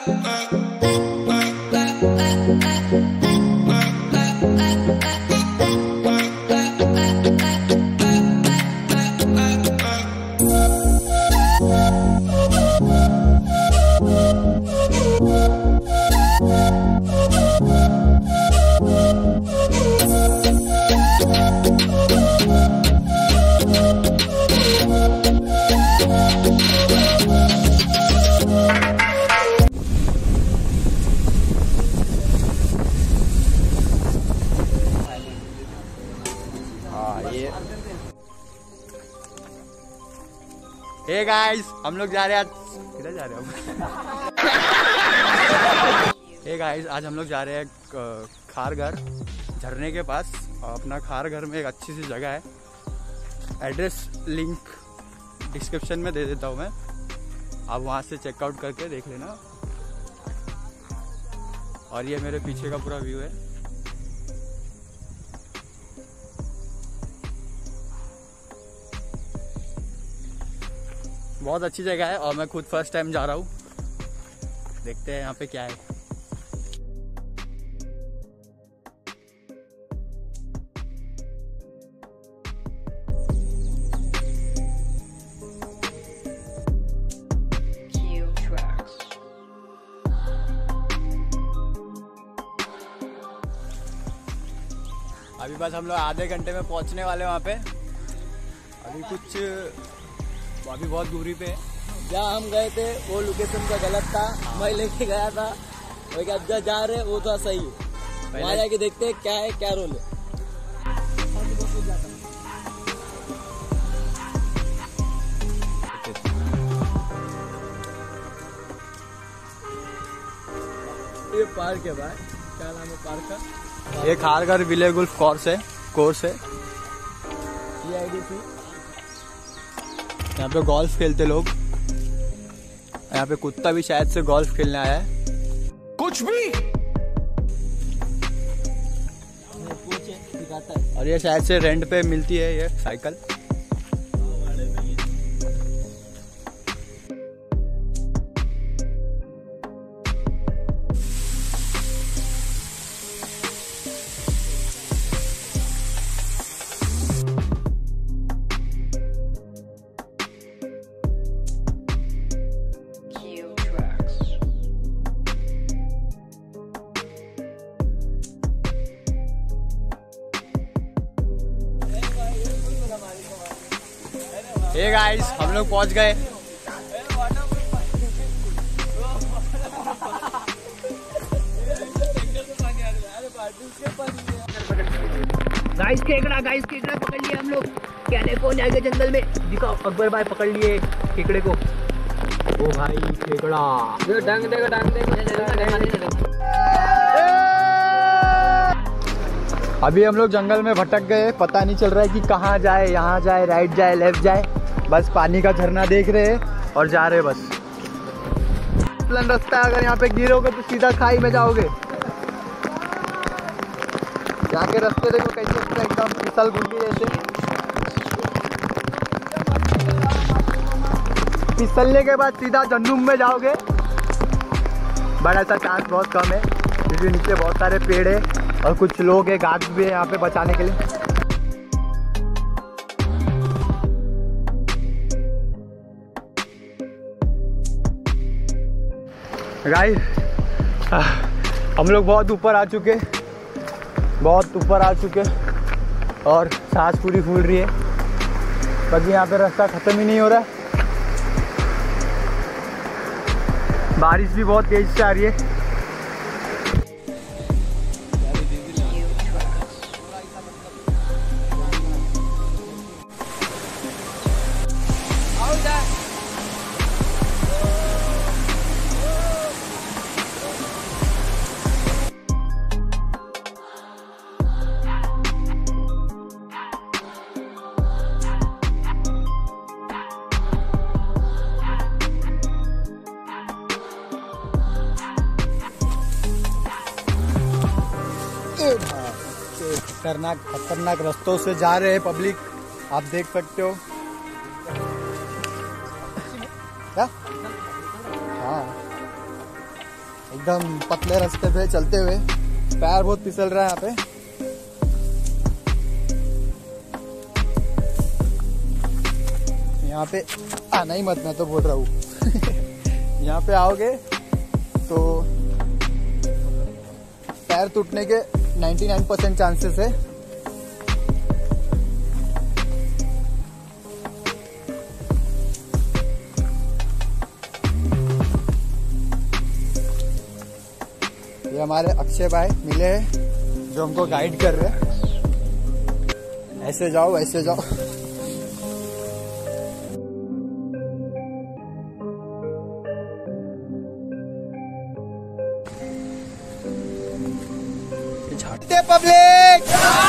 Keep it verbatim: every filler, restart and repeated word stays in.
Hey guys, हम लोग जा रहे हैं आज किधर जा रहे हैं हे गाइस, आज हम लोग जा रहे हैं खारघर झरने के पास। अपना खारघर में एक अच्छी सी जगह है, एड्रेस लिंक डिस्क्रिप्शन में दे देता हूँ मैं, आप वहाँ से चेकआउट करके देख लेना। और ये मेरे पीछे का पूरा व्यू है। बहुत अच्छी जगह है और मैं खुद फर्स्ट टाइम जा रहा हूँ। देखते हैं यहाँ पे क्या है। अभी बस हम लोग आधे घंटे में पहुँचने वाले हैं वहाँ पे। अभी कुछ अभी बहुत दूरी पे है। जहाँ हम गए थे वो लोकेशन का गलत था, मैं लेके गया था। और अब जहाँ जा रहे वो तो सही है, वहाँ जाके देखते हैं क्या है, क्या रोल है। ये पार्क है भाई, क्या नाम है पार्क का? ये खारघर विलेज गोल्फ कोर्स है कोर्स है सी आई डी सी। यहाँ पे गोल्फ खेलते लोग। यहाँ पे कुत्ता भी शायद से गोल्फ खेलने आया है। कुछ भी और ये शायद से रेंट पे मिलती है ये साइकिल। हे गाइस, हम लोग पहुंच गए। गाइस केकड़ा गाइस केकड़ा पकड़ लिया हम लोग कैलिफोर्निया के जंगल में। दिखाओ, अकबर भाई पकड़ लिए केकड़े को। ओ भाई केकड़ा, जो डंग देगा डंग देगा। अभी हम लोग जंगल में भटक गए, पता नहीं चल रहा है कि कहाँ जाए, यहाँ जाए, राइट जाए, लेफ्ट जाए। बस पानी का झरना देख रहे हैं और जा रहे हैं बस। प्लान रास्ता है, अगर यहाँ पे गिरोगे तो सीधा खाई में जाओगे। यहाँ के रास्ते देखो कैसे एकदम फिसल गुंडी जैसे। फिसलने के बाद सीधा जन्नुम में जाओगे, बट ऐसा चांस बहुत कम है क्योंकि नीचे बहुत सारे पेड़ है और कुछ लोग हैं, गार्ड्स भी है यहाँ पे बचाने के लिए। गाइस, हम लोग बहुत ऊपर आ चुके बहुत ऊपर आ चुके और सांस पूरी फूल रही है, बाकी यहाँ पे रास्ता ख़त्म ही नहीं हो रहा है। बारिश भी बहुत तेज से आ रही है। खतरनाक खतरनाक रास्तों से जा रहे हैं पब्लिक, आप देख सकते हो। क्या? हाँ, एकदम पतले रास्ते पे चलते हुए पैर बहुत फिसल रहा है यहाँ पे। यहाँ पे आना ही मत, मैं तो बोल रहा हूँ। यहाँ पे आओगे तो पैर टूटने के निन्यानवे परसेंट चांसेस है। ये हमारे अक्षय भाई मिले हैं जो हमको गाइड कर रहे हैं, ऐसे जाओ ऐसे जाओ। पब्लिक